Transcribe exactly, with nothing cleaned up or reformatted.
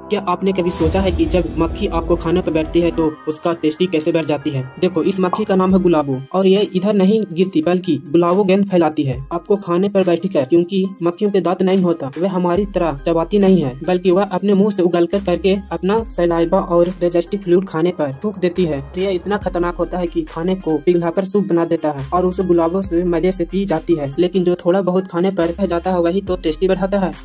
क्या आपने कभी सोचा है कि जब मक्खी आपको खाने पर बैठती है तो उसका टेस्टी कैसे बैठ जाती है। देखो, इस मक्खी का नाम है गुलाबो और ये इधर नहीं गिरती बल्कि गुलाबो गेंद फैलाती है आपको खाने पर बैठी कर। क्योंकि मक्खियों के दांत नहीं होता, वह हमारी तरह चबाती नहीं है बल्कि वह अपने मुंह से उगल कर करके अपना सलाइवा और डाइजेस्टिव फ्लूइड खाने पर थूक देती है। यह इतना खतरनाक होता है कि खाने को पिघलाकर सूप बना देता है और उसे गुलाबो से मजे से पी जाती है। लेकिन जो थोड़ा बहुत खाने पर रह जाता है वही तो टेस्टी बढ़ाता है।